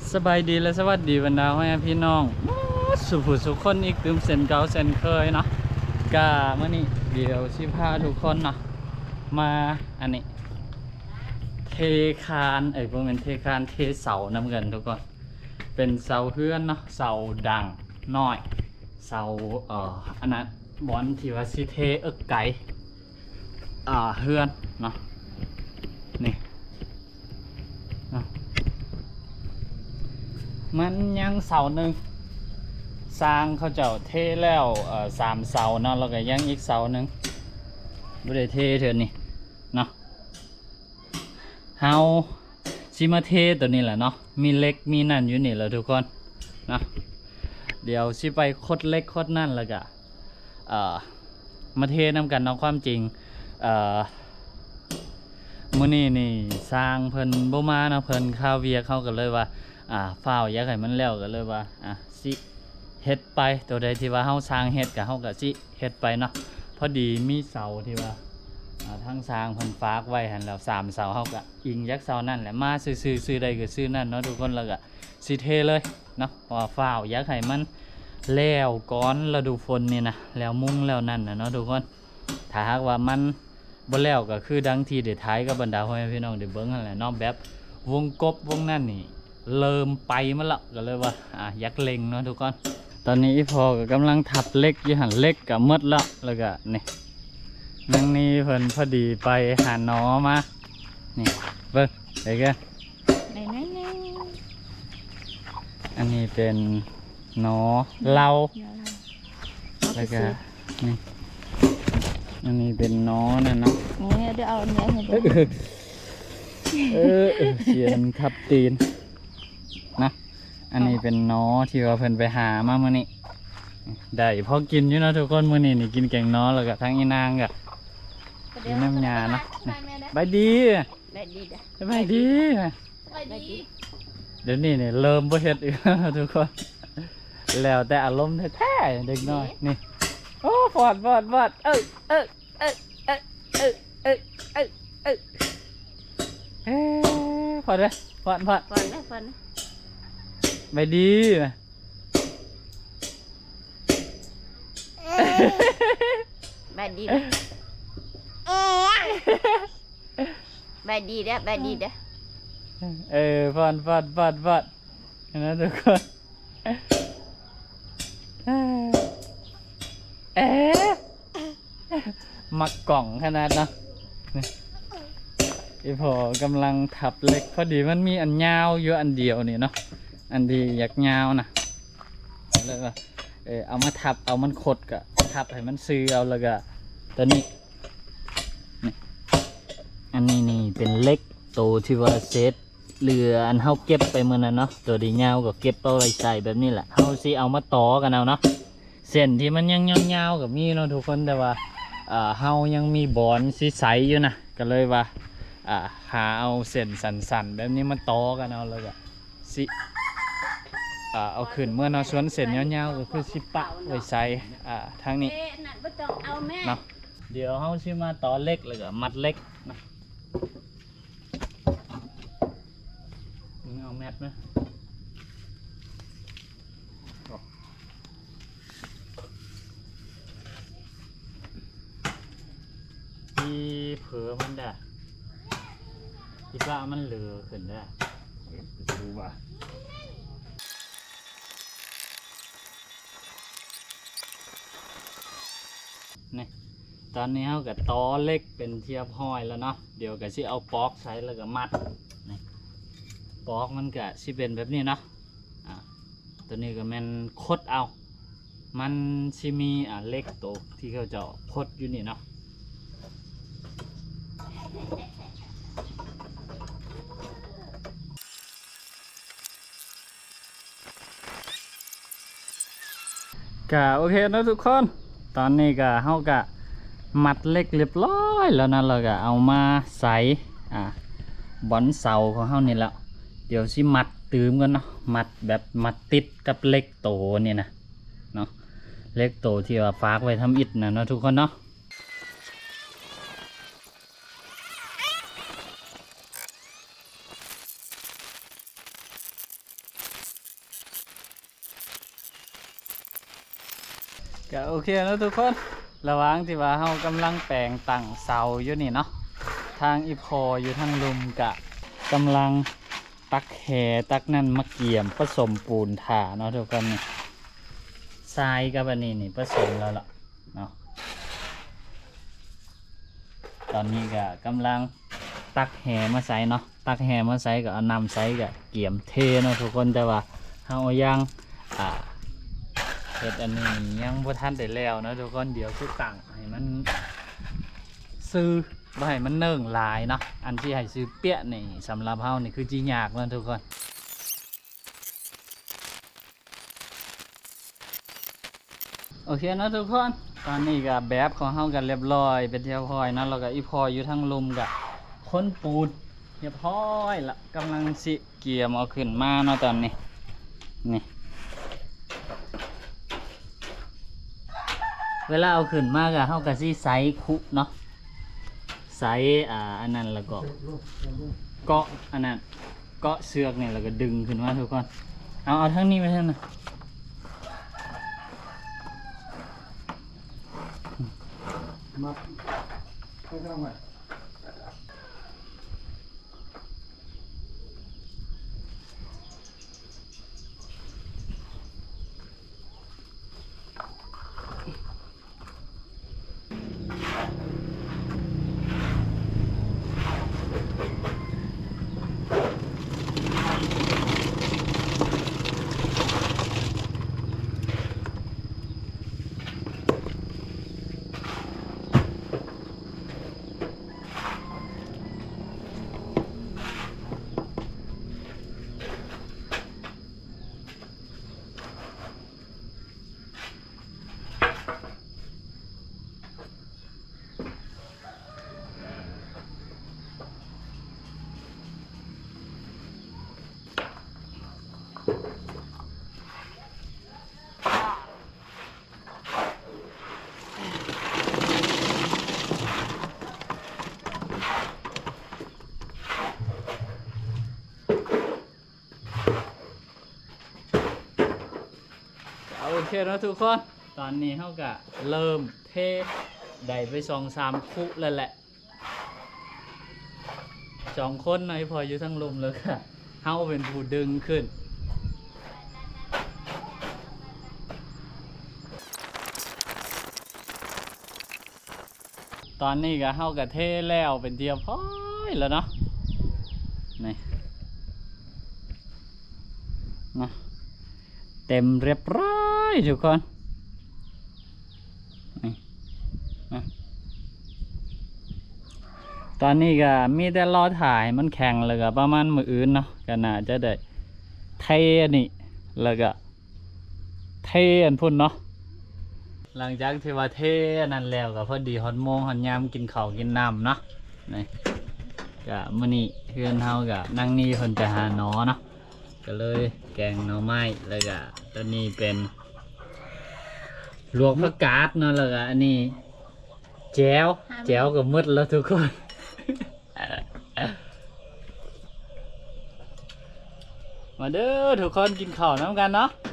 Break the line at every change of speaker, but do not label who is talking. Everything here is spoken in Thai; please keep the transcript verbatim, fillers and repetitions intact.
สบายดีและสวัสดีบรรดาพ่อแม่พี่น้องสุขสุขคนอีกตื่มเซนเก่าเซนเคยเนาะกาเมื่อนี้เดี๋ยวสิพาทุกคนเนาะมาอันนี้เทคานเอ้ยพวกมันเทคานเทเสาน้ำเงินทุกคนเป็นเสาเฮือนเนาะเสาดังน้อยเสาเอ่ออันนั้นบอนที่ว่าสิเทเอิกไก่อ่าเฮือนเนาะนี่เนาะมันยังเสาหนึ่งสร้างเขาเจ้าเทแล้วเอ่อสามเสาเนาะแล้วก็ยังอีกเสาหนึ่งไม่ได้เทเถอะนี่เนาะเฮาชิมาเทตัวนี้แหละเนาะมีเล็กมีนั่นอยู่นี่แหละทุกคนเนาะเดี๋ยวชิไปคดเล็กคดนั่นแล้วก็เอ่อมาเทนำกันเนาะความจริงเอ่อมื้อนี้นี่สร้างเพิ่นบ่มาเนาะเพิ่นข้าวเวียเขาก็เลยว่าอ่าฝ้าวอยากให้มันแล้วก็เลยว่าอ่ะสิเฮ็ดไปตัวใดที่ว่าเฮาสร้างเฮ็ดก็เฮาก็สิเฮ็ดไปเนาะพอดีมีเสาที่ว่าอ่าทั้งสร้างเพิ่นฝากไว้หั่นแล้วสามเสาเฮาก็อิงยักเสานั่นแหละมาซื้อๆซื้อใดก็ซื้อนั่นเนาะทุกคนแล้วก็สิเทเลยเนาะว่าฝ้าวอยากให้มันแล้วก่อนฤดูฝนนี่นะแล้วมุงแล้วนั่นน่ะเนาะทุกคนถ้าหากว่ามันบ่แล้วก็คือดังที่ได้ท้ายกับบรรดาพ่อแม่พี่น้องได้เบิ่งนั่นแหละเนาะแบบวงกบวงนั่นนี่เริ่มไปมาแล้วก็เลยว่าอ่ะยักเล็งเนาะทุกคนตอนนี้อีพอก็กำลังทับเล็กอยู่หันเล็กก็หมดแล้วแล้วก็นี่นั่งนี่เพิ่นพอดีไปหาหนอมานี่เบิ่งไอ้แกอันนี้เป็นหนอเราแล้วก็นี่อันนี้เป็นหนอนั่นเนาะ
นี่เดี๋ยวเอาเนื้อให้ดู
เออเสียนทับตีนนะอันนี้เป็นหนอที่ว่าเพิ่นไปหามาเมื่อนี้ได้พอกินอยู่นะทุกคนมื้อนี้นี่กินแกงหนอแล้วก็ทั้งอีนางก็กินน้ำยาเนาะบายดี
บายดีจ้ะ
บายดี
บายดี
เดี๋ยวนี้เนี่ยเริ่มบ่เฮ็ดอีกทุกคนแล้วแต่อารมณ์แท้ๆเด็กน้อยนี่โอ้ฟอดฟอดฟอดเอ้ยเอ้ยเอ้ยเอ้ยเอ้ยเอ้ยเอ้ยเอ้ยเอ้ยฟอดเลยฟอดฟอด
ฟอนนะฟอนนะ
บายดี
บายดีบายดีเด้อบายดีเด้อ
เออฟอนฟอนฟอนฟอนนะทุกคนเอ๊ะมักกล่องขนาดนะไอพอกำลังทับเล็กพอดีมันมีอันยาวอยู่อันเดียวนี่เนาะอันที่อยากยาวนะเลยว่าเออเอามาทับเอามันขดกะทับให้มันซื้อเอาแล้วก็ตัวนี้นี่อันนี้นี่เป็นเล็กโตที่ว่าเซตเหลืออันเฮาเก็บไปเมื่อนั้นเนาะตัวดียาวก็เก็บเอาไว้ใส่แบบนี้แหละเฮาสิเอามาต่อกันเอาเนาะเส้นที่มันยังยาวๆกับมีเนาะทุกคนแต่ว่าอ่าเฮายังมีบอนสีใสอยู่นะก็เลยว่าอ่าหาเอาเส้นสันๆแบบนี้มาต่อกันเอาเลยก็สิอ่าเอาขึ้นเมื่อเนาะส่วนเส้นยาวๆก็คือสิปะไว้ใส่อ่าทางนี้เนาะเดี๋ยวเฮาสิมาต่อเล็กเลยก็มัดเล็กนะเอาแมทไหมที่เผือมันได้ที่ว่ามันเหลือขึ้นได้ดูว่านี่ตอนนี้เขากับตอเล็กเป็นเทียบห้อยแล้วเนาะเดี๋ยวก็สิเอาปอกใส่แล้วก็มัดนี่ปอกมันก็สิเป็นแบบนี้เนาะอ่าตัวนี้ก็แมันคดเอามันสิมีอ่าเล็กโตที่เขาจะคดอยู่นี่เนาะก็โอเคนะทุกคนตอนนี้ก็เฮาก็มัดเล็กเรียบร้อยแล้วนะเราก็เอามาใส่อ่าบอนเสาของเฮานี่แล้วเดี๋ยวสิมัดตืมกันเนาะมัดแบบมัดติดกับเล็กโตนี่นะเนาะเล็กโตที่ว่าฝากไว้ทำอิฐนะเนาะทุกคนเนาะ
เ
ก็โอเคแล้วทุกคนระหว่างที่ว่าเฮากำลังแปลงตั้งเสาอยู่นี่เนาะทางอีพออยู่ทางลุมกะกำลังตักแหตักนั่นมะเกี่ยมผสมปูนถ่าเนาะทุกคนนี่ทรายกับอันนี้นี่ผสมแล้วล่ะเนาะตอนนี้ก็กำลังตักแหมาใส่เนาะตักแหมาใส่ก็เอานำใส่ก็เกี่ยมเทเนาะทุกคนแต่ว่าเฮายังอ่าเฮ็ดอันนี้ยังบ่ทันได้แล้วเนาะทุกคนเดี๋ยวคือตั้งให้มันซื้อบ่ให้มันเนิ่งหลายเนาะอันที่ให้ซื้อเปี้ยนี่สำหรับเฮานี่คือจิยากเนาะทุกคนโอเคเนาะทุกคนตอนนี้ก็แบบของเฮากันเรียบร้อยเป็นเรียบร้อยเนาะแล้วก็อีพออยู่ทางลุมก็ค้นปูนเรียบร้อยละกำลังสิเกี่ยมเอาขึ้นมาเนาะตอนนี้นี่เวลาเอาขึ้นมาก็เฮาก็สิใส่คุเนาะใส่อ่าอันนั้นแล้วก็เกาะอันนั้นเกาะเสือกเนี่ยแล้วก็ดึงขึ้นมาทุกคนเอาเอาทั้งนี้ไปทั้งนั้น
มาไปทำไง
โอเคแล้วทุกคนตอนนี้เขาก็เริ่มเทได้ไปสองสามคุแล้วแหละสองคนในพออยู่ทั้งลมเลยค่ะเขาเป็นผู้ดึงขึ้นตอนนี้ก็เขาก็เทแล้วเป็นเทียบพอยแล้วเนาะนี่นะเต็มเรียบร้อยทุกคนนี่นะตอนนี้ก็มีแต่รอถ่ายมันแข็งเลยก็ประมาณมืออื่นเนาะก็น่าจะได้เทนี่แล้วก็เทอันพุ่นเนาะหลังจากที่ว่าเทนั่นแล้วก็พอดีฮอดโมงฮอดยามกินข้าวกินน้ำเนาะนี่ก็มื้อนี้เพื่อนเฮาก็นั่งนี่เพิ่นไปหาหนอเนาะก็เลยแกงหน่อไม้แล้วก็ตัวนี้เป็นลวกผักกาดเนาะแล้วก็อันนี้แจ่วแจ่วก็มืดแล้วทุกคน มาเด้อทุกคนกินข้าวน้ำกันเนาะ